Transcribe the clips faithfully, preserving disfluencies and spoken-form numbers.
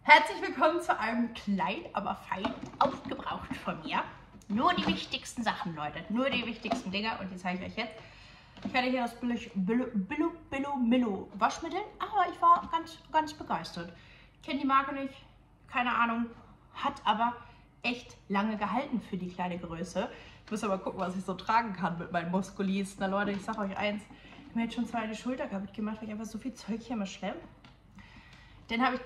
Herzlich willkommen zu einem klein, aber fein aufgebraucht von mir. Nur die wichtigsten Sachen, Leute. Nur die wichtigsten Dinge und die zeige ich euch jetzt. Ich hatte hier das Billo, Billo, Billo, Billo Millo Waschmittel, aber ich war ganz, ganz begeistert. Ich kenne die Marke nicht, keine Ahnung, hat aber echt lange gehalten für die kleine Größe. Ich muss aber gucken, was ich so tragen kann mit meinen Muskulis. Na Leute, ich sag euch eins, ich habe mir jetzt schon zwei die Schulter kaputt gemacht, weil ich einfach so viel Zeug hier immer schleppe. Dann habe ich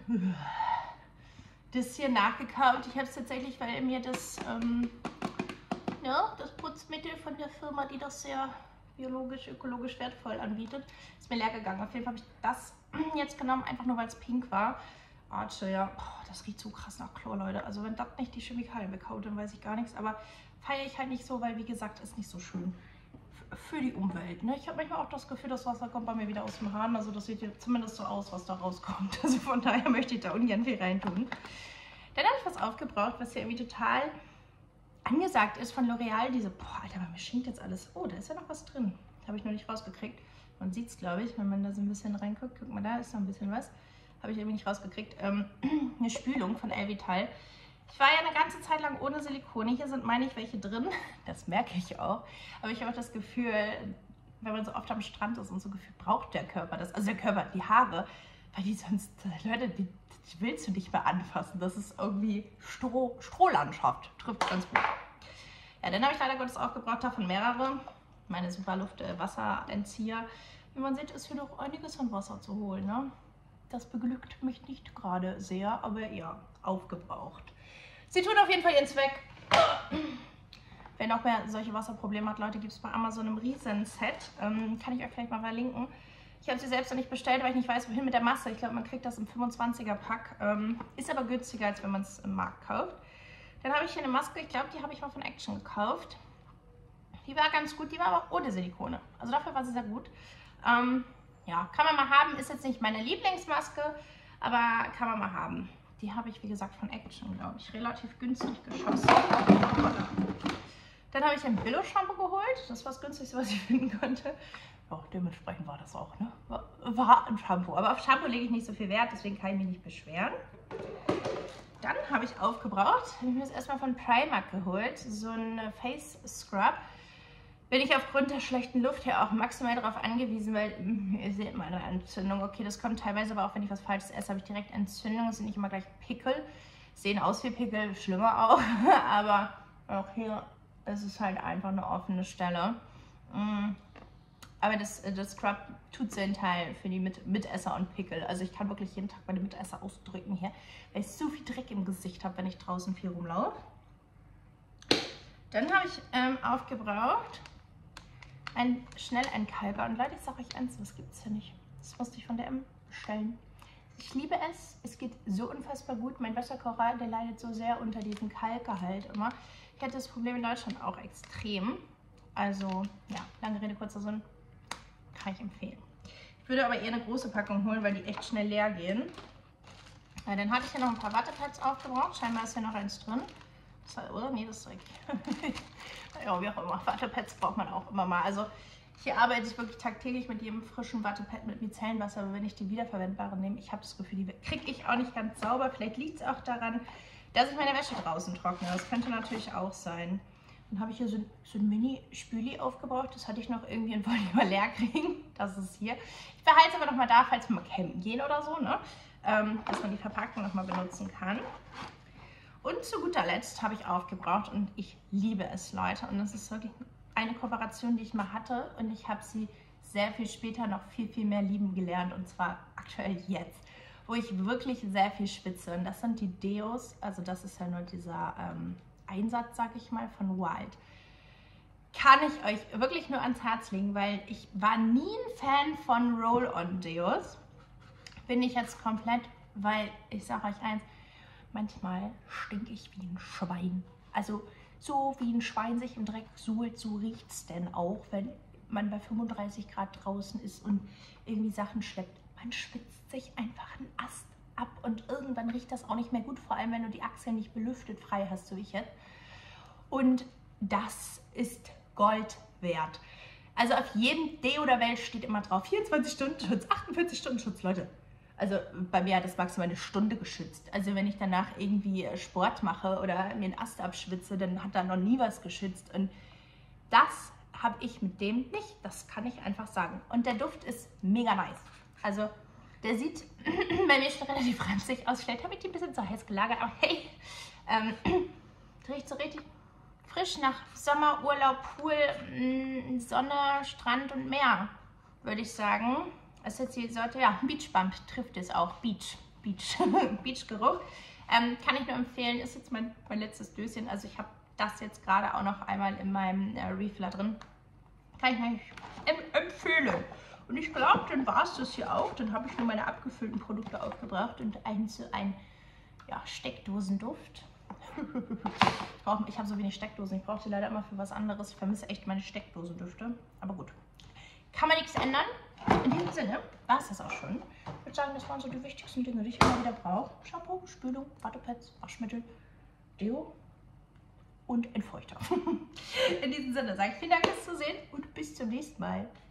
das hier nachgekauft. Ich habe es tatsächlich, weil mir das, ähm, ja, das Putzmittel von der Firma, die das sehr biologisch, ökologisch wertvoll anbietet, ist mir leer gegangen. Auf jeden Fall habe ich das jetzt genommen, einfach nur weil es pink war. Arche, ja, oh, das riecht so krass nach Chlor, Leute. Also wenn das nicht die Chemikalien bekaut, dann weiß ich gar nichts. Aber feiere ich halt nicht so, weil wie gesagt, ist nicht so schön für die Umwelt. Ne? Ich habe manchmal auch das Gefühl, das Wasser kommt bei mir wieder aus dem Hahn. Also das sieht jetzt zumindest so aus, was da rauskommt. Also von daher möchte ich da ungern viel reintun. Dann habe ich was aufgebraucht, was hier irgendwie total angesagt ist von L'Oreal. Diese, boah, Alter, bei mir schinkt jetzt alles. Oh, da ist ja noch was drin. Habe ich noch nicht rausgekriegt. Man sieht es, glaube ich, wenn man da so ein bisschen reinguckt. Guck mal, da ist noch ein bisschen was. Habe ich irgendwie nicht rausgekriegt. Ähm, eine Spülung von Elvital. Ich war ja eine ganze Zeit lang ohne Silikone. Hier sind, meine ich, welche drin. Das merke ich auch. Aber ich habe auch das Gefühl, wenn man so oft am Strand ist und so Gefühl braucht der Körper das. Also der Körper, die Haare. Weil die sonst, Leute, die, die willst du nicht mehr anfassen. Das ist irgendwie Stroh, Strohlandschaft. Trifft ganz gut. Ja, dann habe ich leider Gottes aufgebraucht, davon mehrere. Meine Superluft-Wasserentzieher. Wie man sieht, ist hier noch einiges an Wasser zu holen. Ne? Das beglückt mich nicht gerade sehr, aber ja, aufgebraucht. Sie tun auf jeden Fall ihren Zweck. Wer noch mehr solche Wasserprobleme hat, Leute, gibt es bei Amazon im Riesen-Set. Ähm, kann ich euch vielleicht mal verlinken. Ich habe sie selbst noch nicht bestellt, weil ich nicht weiß, wohin mit der Masse. Ich glaube, man kriegt das im fünfundzwanziger Pack. Ähm, ist aber günstiger, als wenn man es im Markt kauft. Dann habe ich hier eine Maske. Ich glaube, die habe ich mal von Action gekauft. Die war ganz gut. Die war aber ohne Silikone. Also dafür war sie sehr gut. Ähm, ja, kann man mal haben. Ist jetzt nicht meine Lieblingsmaske, aber kann man mal haben. Die habe ich, wie gesagt, von Action, glaube ich, relativ günstig geschossen. Dann habe ich ein Billo-Shampoo geholt. Das war das günstigste, was ich finden konnte. Ja, dementsprechend war das auch, ne? War ein Shampoo. Aber auf Shampoo lege ich nicht so viel Wert, deswegen kann ich mich nicht beschweren. Dann habe ich aufgebraucht. Habe ich mir das erstmal von Primark geholt. So ein Face Scrub. Bin ich aufgrund der schlechten Luft hier auch maximal darauf angewiesen, weil ihr seht meine Entzündung. Okay, das kommt teilweise, aber auch wenn ich was Falsches esse, habe ich direkt Entzündung. Es sind nicht immer gleich Pickel. Sehen aus wie Pickel, schlimmer auch. Aber auch hier ist es halt einfach eine offene Stelle. Aber das, das Scrub tut seinen Teil für die Mit Mitesser und Pickel. Also ich kann wirklich jeden Tag meine Mitesser ausdrücken hier, weil ich so viel Dreck im Gesicht habe, wenn ich draußen viel rumlaufe. Dann habe ich ähm, aufgebraucht ein Schnellentkalker. Und Leute, ich sage euch eins, das gibt es ja nicht. Das musste ich von der M bestellen. Ich liebe es. Es geht so unfassbar gut. Mein Wasserkocher, der leidet so sehr unter diesem Kalkgehalt immer. Ich hatte das Problem in Deutschland auch extrem. Also, ja, lange Rede, kurzer Sinn. Kann ich empfehlen. Ich würde aber eher eine große Packung holen, weil die echt schnell leer gehen. Ja, dann hatte ich hier noch ein paar Wattepads aufgebraucht. Scheinbar ist hier noch eins drin. Das, oder? Nee, das ist weg. Ja, wie auch immer. Wattepads braucht man auch immer mal. Also hier arbeite ich wirklich tagtäglich mit jedem frischen Wattepad mit Micellenwasser. Aber wenn ich die wiederverwendbaren nehme, ich habe das Gefühl, die kriege ich auch nicht ganz sauber. Vielleicht liegt es auch daran, dass ich meine Wäsche draußen trockne. Das könnte natürlich auch sein. Dann habe ich hier so ein, so ein Mini-Spüli aufgebraucht. Das hatte ich noch irgendwie und wollte ich mal leer kriegen. Das ist hier. Ich behalte es aber noch mal da, falls wir mal campen gehen oder so, ne? Ähm, dass man die Verpackung noch mal benutzen kann. Und zu guter Letzt habe ich aufgebraucht und ich liebe es, Leute. Und das ist wirklich eine Kooperation, die ich mal hatte. Und ich habe sie sehr viel später noch viel, viel mehr lieben gelernt. Und zwar aktuell jetzt, wo ich wirklich sehr viel schwitze. Und das sind die Deos. Also das ist ja nur dieser ähm, Einsatz, sag ich mal, von Wild. Kann ich euch wirklich nur ans Herz legen, weil ich war nie ein Fan von Roll-On-Deos. Bin ich jetzt komplett, weil ich sage euch eins, manchmal stinke ich wie ein Schwein. Also so wie ein Schwein sich im Dreck suhlt, so riecht es denn auch, wenn man bei fünfunddreißig Grad draußen ist und irgendwie Sachen schleppt. Man schwitzt sich einfach einen Ast ab und irgendwann riecht das auch nicht mehr gut, vor allem wenn du die Achseln nicht belüftet frei hast, so wie ich jetzt. Und das ist Gold wert. Also auf jedem Deo der Welt steht immer drauf, vierundzwanzig Stunden Schutz, achtundvierzig Stunden Schutz, Leute. Also bei mir hat das maximal eine Stunde geschützt. Also wenn ich danach irgendwie Sport mache oder mir einen Ast abschwitze, dann hat da noch nie was geschützt. Und das habe ich mit dem nicht. Das kann ich einfach sagen. Und der Duft ist mega nice. Also der sieht bei mir schon relativ ranzig aus. Vielleicht habe ich die ein bisschen zu heiß gelagert. Aber hey, ähm, riecht so richtig frisch nach Sommer, Urlaub, Pool, mh, Sonne, Strand und Meer, würde ich sagen. Das ist jetzt die Sorte, ja, Beach Bump trifft es auch. Beach, Beach, Beach-Geruch. Ähm, kann ich nur empfehlen, ist jetzt mein, mein letztes Döschen. Also ich habe das jetzt gerade auch noch einmal in meinem äh, Refiller drin. Kann ich euch em empfehlen. Und ich glaube, dann war es das hier auch. Dann habe ich nur meine abgefüllten Produkte aufgebracht und ein, ein ja, Steckdosenduft. Ich habe so wenig Steckdosen. Ich brauche die leider immer für was anderes. Ich vermisse echt meine Steckdosendüfte. Aber gut. Kann man nichts ändern. In diesem Sinne war es das auch schon. Ich würde sagen, das waren so die wichtigsten Dinge, die ich immer wieder brauche. Shampoo, Spülung, Wattepads, Waschmittel, Deo und Entfeuchter. In diesem Sinne sage ich vielen Dank fürs Zusehen und bis zum nächsten Mal.